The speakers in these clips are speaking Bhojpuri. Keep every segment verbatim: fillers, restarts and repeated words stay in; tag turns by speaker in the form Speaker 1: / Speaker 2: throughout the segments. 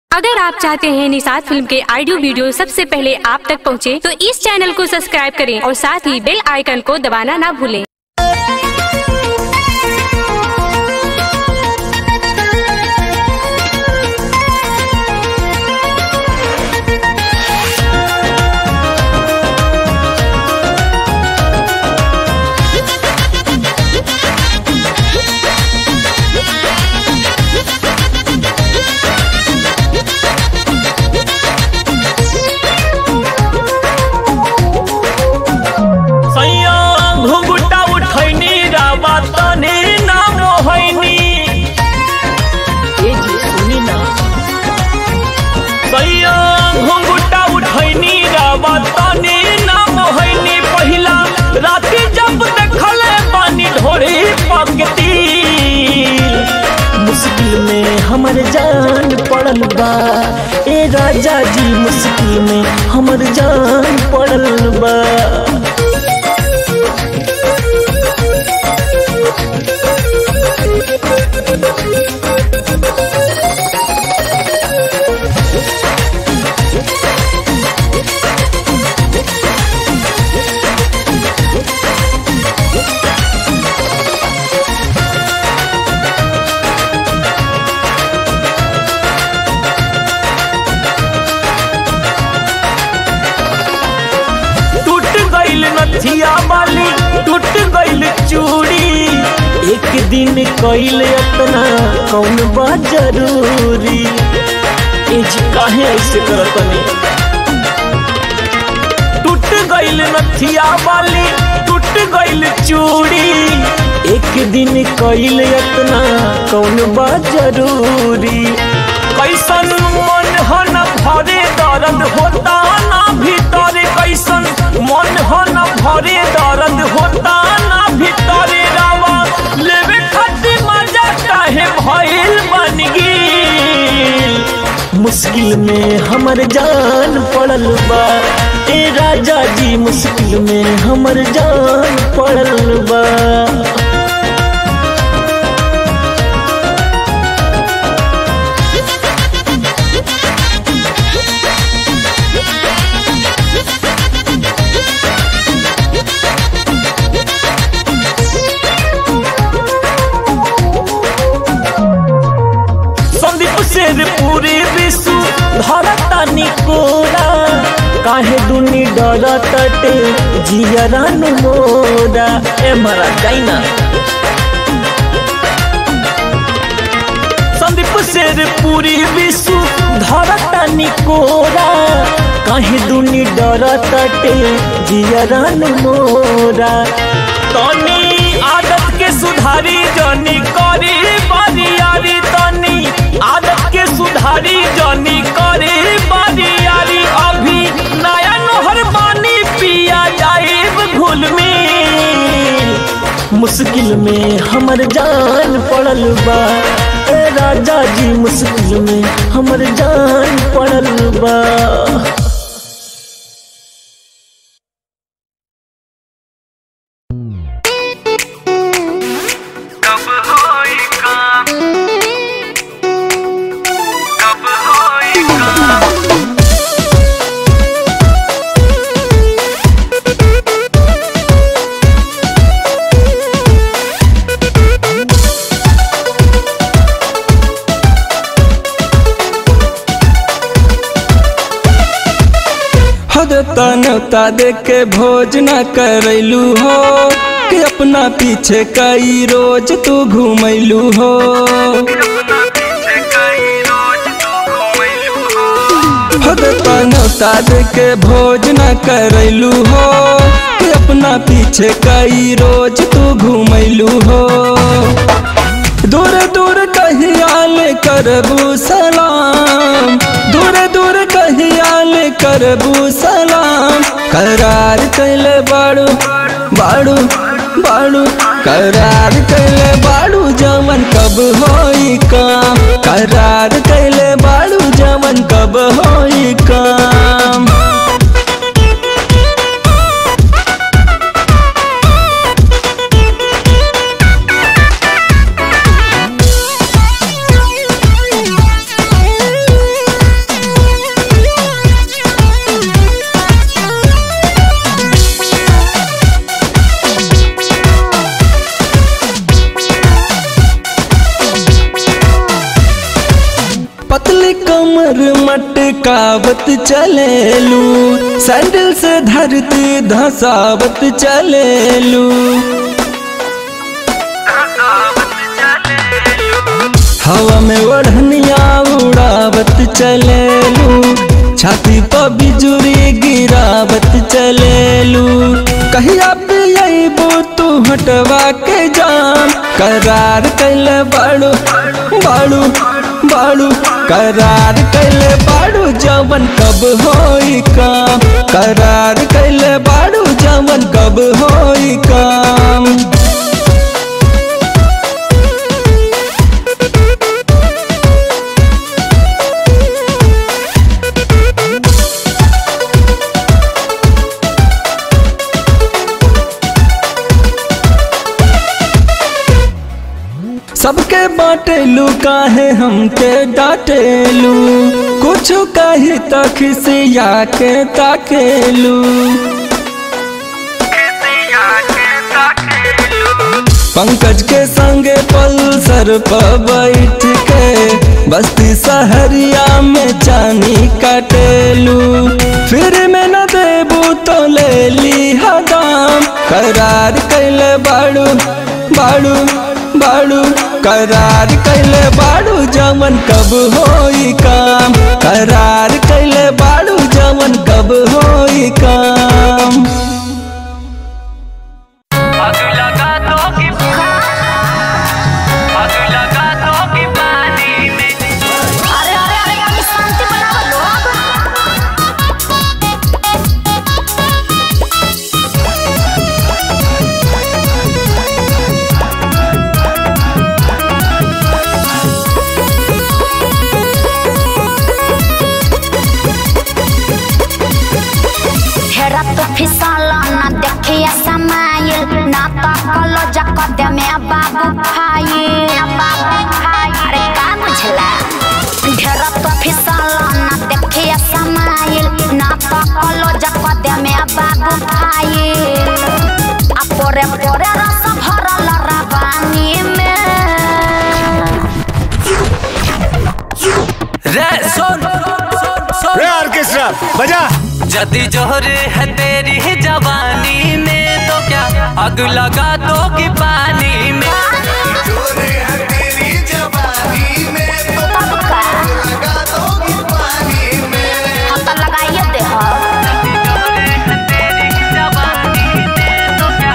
Speaker 1: अगर आप चाहते हैं निषाद फिल्म के ऑडियो वीडियो सबसे पहले आप तक पहुंचे, तो इस चैनल को सब्सक्राइब करें और साथ ही बेल आइकन को दबाना ना भूलें।
Speaker 2: मुश्किल में हमर जान पड़ल बा ए राजा जी, मुश्किल में हमर जान पड़ल बा। नथिया वाली टूट गईल चूड़ी, एक दिन कईल अपना कौन बा जरूरी। ए जी काहे ऐसे करतनी, टूट गईल नथिया वाली टूट गईल चूड़ी, एक दिन कईल अपना कौन बा जरूरी। कैसन मन हो न भरे दर्द होता ना भीतर, कैसन मन हो न भरे दर्द होता ना भीतर, रावा लेवे खातिर मजा काहे भइल बन गई। मुश्किल में हमर जान पड़ल बा ए राजा जी, मुश्किल में हमर जान पड़ल बा। पूरे विश्व धरता निकोरा, काहे दुनी डरा तटे जियरा मोरा। ए मरा जाइना संदीप शेर पूरी विश्व धरता निकोरा, काहे दुनी डरा तटे जियरा मोरा। तनी आदत के सुधारी जनी करी बरियारी, तनी आदत के सुधारी जनी करे बरियारी। अभी नया नहर पानी पिया जाए घुल में, मुश्किल में हमर जान पड़ल बा ए राजा जी, मुश्किल में हमर जान पड़ल बा।
Speaker 3: न्योता देख के भोज न करैलू हो, कि अपना पीछे कई रोज तू घूमैलू हो। न्योता देख के भोज न करैलू हो, कि अपना पीछे कई रोज तू घूमैलू हो। दूर दूर कहियाल करबू सलाम, दूर दूर कहियाल करबू सलाम। करार कैले बाड़ू बाड़ू बाड़ू, करार कैले बाड़ू जमन कब होई काम, करार कैले बाड़ू जमन कब होई काम। पतली कमर मटकावत चलेलू, सैंडल से धरती धसावत चलेलू। हवा में ओढ़निया उड़ावत चलेलू, छाती पर बिजुरी गिरावत चलेलू। कहिया पियबू तू हटवा के जाम, करार कैले बाड़ू बाड़ू बाड़ू, करार कैले बाड़ू जवन कब होई काम, करार कैले बाड़ू जवन कब होई काम। सबके बाटेलू काहे हमके डाटेलू, कुछ कही तक सिया के ताकेलू। पंकज के संगे पल्सर पर बैठ के बस्ती सहरिया में चानी काटेलू। फिर में न देबू तो ले ली हदाम, करार कैले बाड़ू बाड़ू बाड़ू, करार कैले बाड़ू जवन कब होई काम, करार कैले बाड़ू जवन कब होई काम।
Speaker 4: फिसला ना देखिए समाइल, ना तकलो जकद में बाबू खाई अरे का बुझला। ढेर तो फिसला ना देखिए समाइल, ना तकलो जकद में बाबू खाई। आ पोरे पोरे रस भरल रबानी में।
Speaker 5: रे सुन
Speaker 6: रे ऑर्केस्ट्रा बजा।
Speaker 5: जदी जोहरे है तेरी जवानी में तो क्या आग लगा दो कि पानी में।
Speaker 6: जोरे है तेरी जवानी में तो आग लगा दो कि पानी में।
Speaker 4: हाँ तो लगाइए दे हो।
Speaker 5: जदी जोहरे है तेरी जवानी में तो क्या।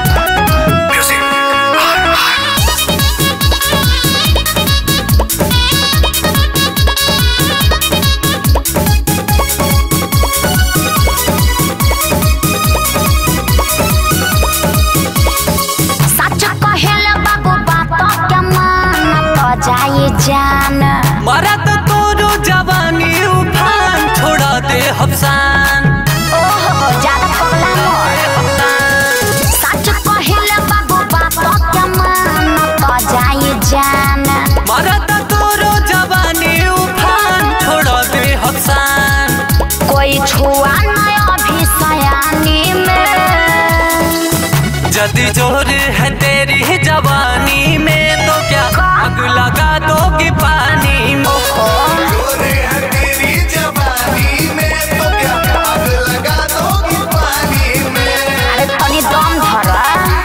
Speaker 4: जाए जान
Speaker 5: मरा तो तोरो जवानी उफान, छोड़ा दे हफ्सान।
Speaker 4: ओहो ज्यादा पगला मोर, सच कहिले बाबू बात के मान तो जाए जान।
Speaker 5: मरा तो तोरो जवानी उफान, छोड़ा दे हफ्सान।
Speaker 4: कोई छुआ नहीं अभी सयानी में।
Speaker 5: जदी जोर है तेरी जवानी में तो क्या आग लगा दोगी पानी में।
Speaker 6: जोरे है तेरी जवानी में तो क्या आग लगा दोगी पानी में।
Speaker 4: अरे तनी दम धरा।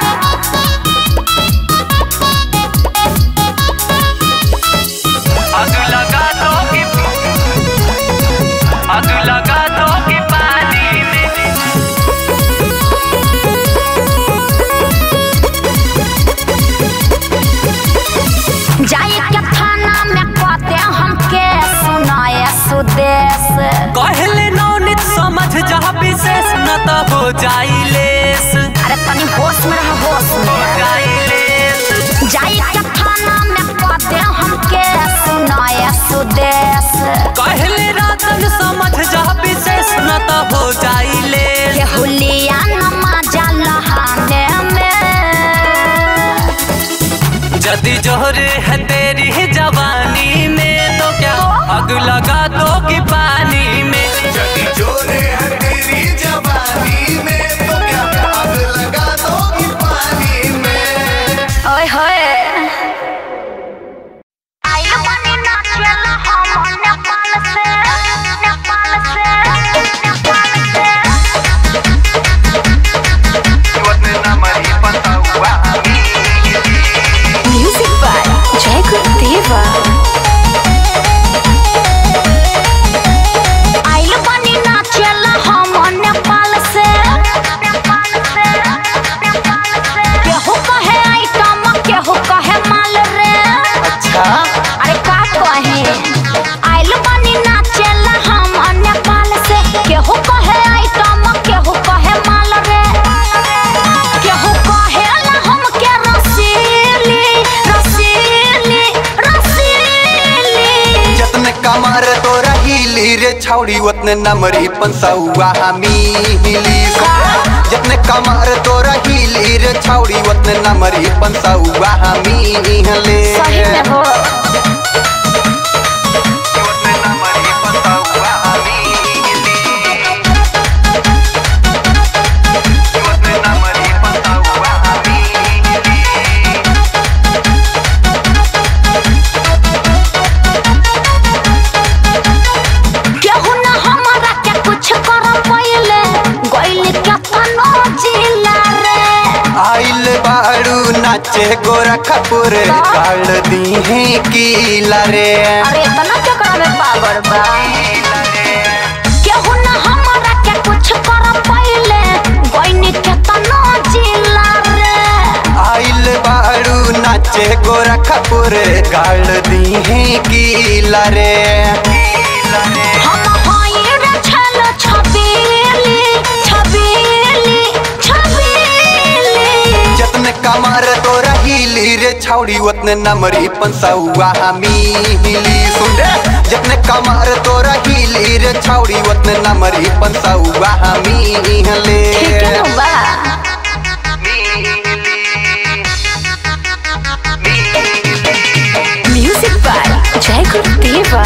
Speaker 5: आग लगा दोगी आग लगा दोगी पानी में।
Speaker 4: जाए के थाना में कहते हमके सुनाए सुदेश।
Speaker 5: कहले नौनित समझ जा विशेष न तो हो जाई लेस।
Speaker 4: अरे तनी होश में रह होश में।
Speaker 5: जाई लेस
Speaker 4: जाए के थाना में कहते हमके सुनाए सुदेश।
Speaker 5: कहले रातन समझ जा विशेष न तो हो जाई लेस।
Speaker 4: ये हुलिया नमाजा लहाने में।
Speaker 5: जदी जोहरे है तेरी जवानी में तो क्या आग लगा दोगी पानी में।
Speaker 6: जदी जोरे है तेरी जवानी में तो क्या आग लगा दोगी पानी में।
Speaker 4: ओए होए आइलो मने नाचेला हम नेपाल
Speaker 6: रे छौड़ी उतने नमरी पंसौआ मिली जितने कमर तोरा हिली रे छौड़ी उतने नमरी पंसौआ मिली
Speaker 4: सही में हो
Speaker 6: नाचे गोरखपुर काल दी है कीला रे।
Speaker 4: अरे इतना क्या करे पागल बा केहू ना हमरा के कुछ कर पहिले गोइनी के तना जिला रे।
Speaker 6: आइल बाड़ू नाचे गोरखपुर काल दी है कीला रे।
Speaker 4: हम होई रे छल छबीली छबीली छबीली
Speaker 6: जतने कमर तोरा हिली रे छौड़ी उतने नमरी पंसौआ मिली सुन रे जतने कमर तोरा हिली रे छौड़ी उतने नमरी पंसौआ मिली
Speaker 4: ठीक है बा म्यूजिक बाय जय गुरुदेवा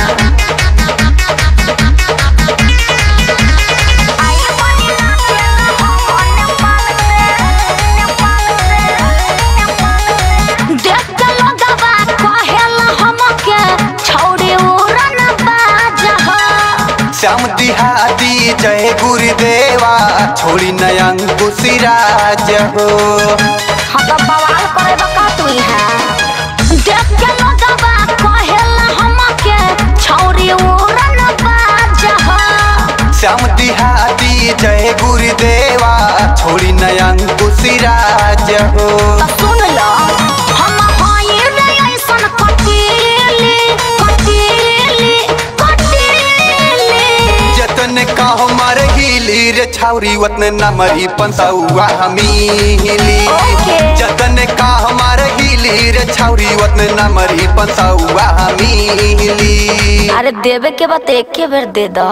Speaker 6: श्याम दिहाती जय गुरुदेवा छोड़ी नयन कुशिराज हो।
Speaker 4: हाँ तो बवाल करे बका तू है देख के लोगवा कहेला हमके छौरी उड़न बाज हो।
Speaker 6: श्याम दिहाती जय गुरुदेवा छोड़ी नयन कुशिराज हो।
Speaker 4: तो सुन लो हम होई रे ऐसन कटीली कटीली
Speaker 6: जतने का हमार हिली रे छौरी उतने नमरी पंसौआ मिली जतने का हमार हिली रे छौरी उतने नमरी पंसौआ मिली।
Speaker 4: अरे देवे के बात एक के बेर दे दो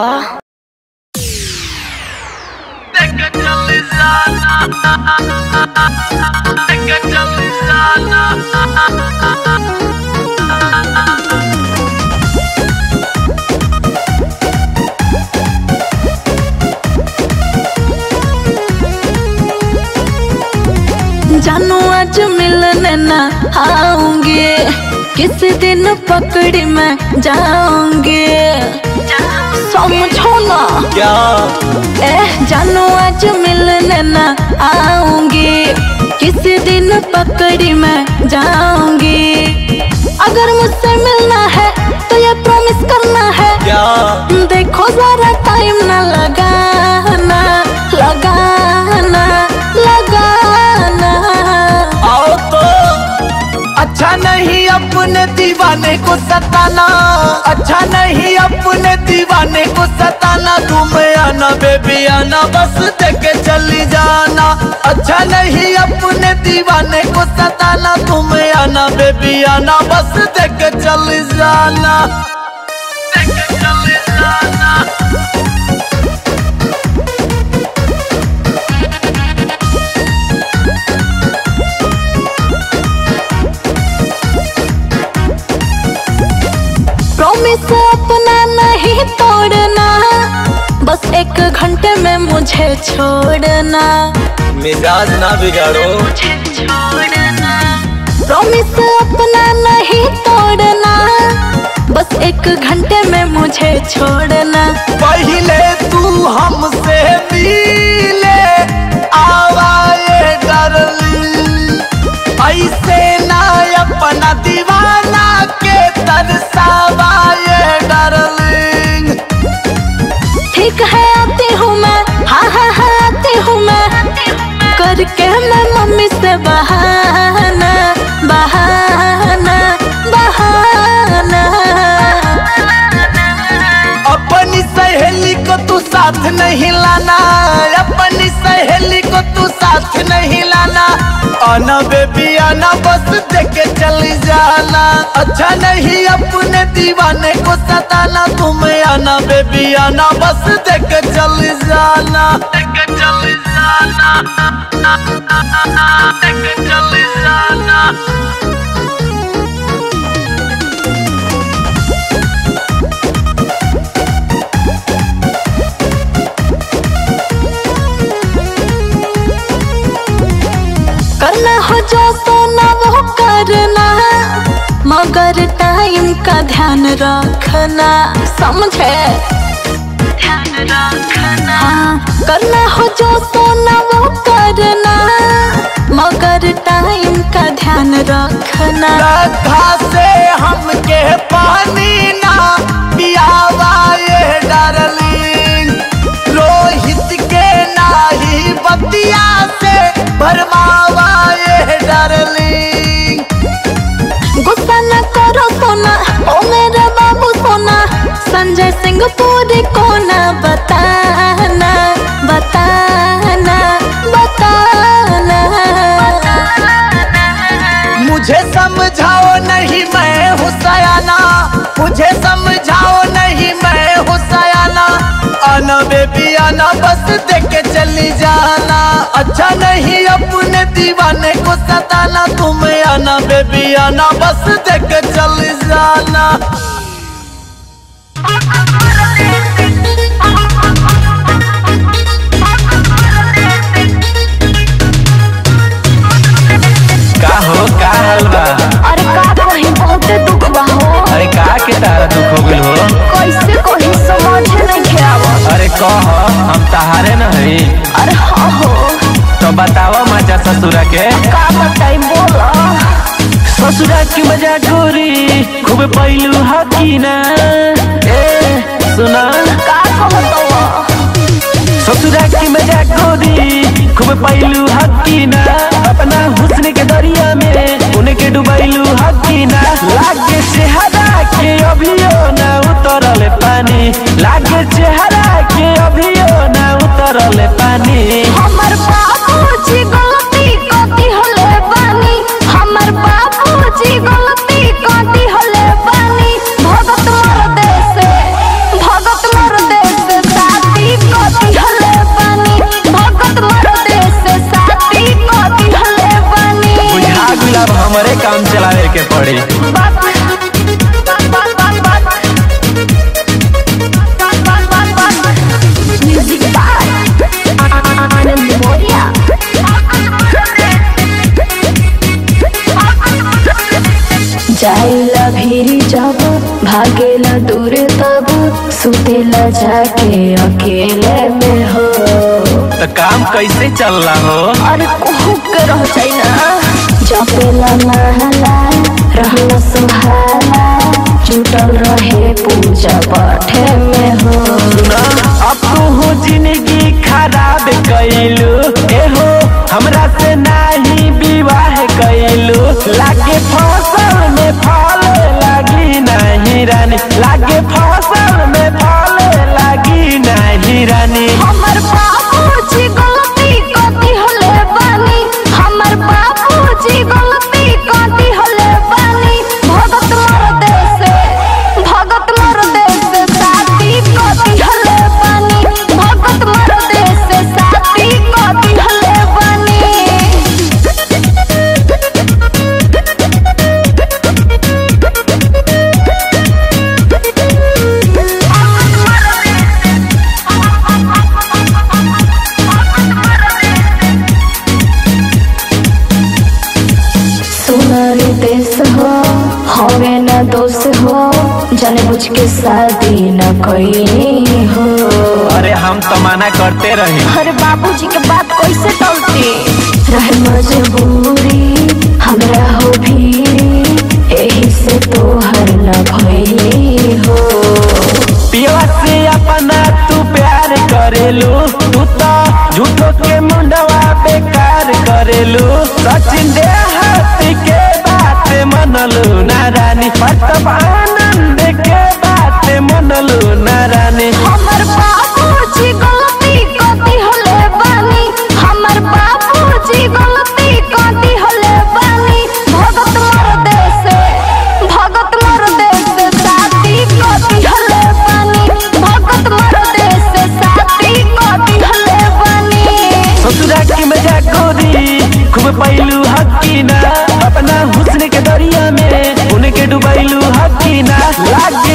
Speaker 7: जानू आज मिलने ना आऊंगी किसी दिन पकड़ी मैं जाऊंगी समझो ना
Speaker 2: क्या
Speaker 7: ए जानू आज मिलने ना आऊंगी किसी दिन पकड़ी मैं जाऊंगी। अगर मुझसे मिलना है तो ये प्रॉमिस करना है
Speaker 2: क्या
Speaker 7: देखो जरा टाइम ना लगाना लगाना लगाना।
Speaker 2: आओ तो अच्छा नहीं अपने दीवाने को सताना अच्छा नहीं अपने दीवाने को सताना तुम आना बेबी आना बस देके चली जाना। अच्छा नहीं अपने दीवाने को सताना तुम आना बेबी आना बस देके चली जाना देके चली जाना।
Speaker 7: प्रॉमिस अपना नहीं तोड़ना बस एक घंटे में मुझे छोड़ना
Speaker 2: मिजाज ना बिगाड़ो
Speaker 7: प्रॉमिस अपना नहीं तोड़ना बस एक घंटे में मुझे छोड़ना।
Speaker 2: पहले तू हमसे मिले आवाए डार्लिंग ऐसे ना अपना दीवाना के तरसावाए डार्लिंग।
Speaker 7: ठीक है आती हूँ मैं हाँ हाँ हाँ आती हूँ मैं करके मैं मम्मी से बहाना बहाना बहाना।
Speaker 2: अपनी सहेली को तू साथ नहीं लाना अपनी सहेली
Speaker 8: सहेली को तू साथ नहीं लाना। आना बेबी आना बस देके चली जाना। अच्छा नहीं अपने दीवाने को सताना। तुम्हें आना बेबी आना बस देके चली जाना। देके चली जाना, देके चली जाना।
Speaker 7: करना हो जो सोना वो करना, मगर टाइम का ध्यान रखना, समझे? ध्यान रखना। हाँ, करना हो जो सोना वो करना, मगर टाइम का ध्यान रखना।
Speaker 8: गड्ढा से हमके पानी ना पियावा ये डार्लिंग। रोहित के नाही बतिया से भरमावा ये डार्लिंग।
Speaker 7: गुस्सा न करो सोना, ओ मेरा बाबू सोना। संजय सिंह पूरी को ना बताना, बताना, बताना।
Speaker 8: मुझे समझाओ नहीं मैं हूँ सयाना। मुझे समझाओ नहीं मैं हूँ सयाना। आना बेबी आना बस देके चली जाना। अच्छा नहीं अपने दीवाने को सताना। तुम्हें आना बेबी आना बस देके चली जाना।
Speaker 2: का हो का हाल बा?
Speaker 4: अरे का कहीं बहुत दुख बा हो।
Speaker 2: अरे का के तारा दुख हो गइल हो?
Speaker 4: कैसे कहीं समझ नहीं आवत।
Speaker 2: अरे कह हम तहारे न हई।
Speaker 4: अरे हाँ हो।
Speaker 2: तो बतावा मजा ससुरा के।
Speaker 4: का बताई बोला।
Speaker 2: ससुरा की मजा गोरी खूब पैलू हकीना। ए सुना
Speaker 4: का कहतवा।
Speaker 2: ससुरा की मजा गोरी खूब पैलू हकीना। अपना हुस्न के दरिया में उनके डुबैलू हकीना। लागे चेहरा के अभियो ना उतरल पानी। लागे चेहरा के अभियो ना उतरल पानी।
Speaker 4: हमर बाबूजी गलती कथी हले बानी। हमर बाबूजी गलती कथी हले बानी। भगत मर देश भगत मर देश साथी कथी हले बानी। भगत मर देश साथी कथी हले बानी।
Speaker 2: बुझा गुलाब हमारे काम चलावे के पड़ी।
Speaker 4: बात बात बात बात म्यूजिक बाय आनंद मोरिया। जाइला भीरी जब भागेला दूर तब सुतेला जाके अकेले में हो।
Speaker 2: तो काम कैसे चल रहा हो?
Speaker 4: अरे कुहू के रह जाई ना। जपेला महला रहना सुहाला। जुटल रहे पूजा पाठे में हो।
Speaker 2: अब तू हो जिंदगी खराब कैलू। ए हो हमरा से नाही विवाह कैलू। लागे फसल में फल लगी नहीं रानी। लागे फसल में फल लगी नहीं रानी।
Speaker 4: हमर बाबूजी गलती कथी हले बानी। हमर बाबूजी गलती कथी हले बानी। भगत मर देश भगत मर देश साथी कथी हले बानी। भगत मर देश साथी कथी हले बानी। सुनारी देश हो हवे न दोष हो। जाने बुझ के शादी न कोई हो।
Speaker 2: अरे हम तो मना करते रहे।
Speaker 4: अरे बाबूजी के बात कैसे टलती। रहे मजबूरी हमरा हो भीरी। एही से तो हर न भई हो।
Speaker 2: पिया से अपना तू प्यार करेलू। तू तो झूठो के मुंडवा बेकार करेलू। सचिन देहाती के बात मनलू ना रानी। प्रताप आनंद के बात मनलू ना रानी।
Speaker 4: हमर बाबूजी गलती कथी हले बानी। हम
Speaker 2: पैलू हकीना, अपना हुस्न के दरिया में उनके डुबैलू हकीना। लागे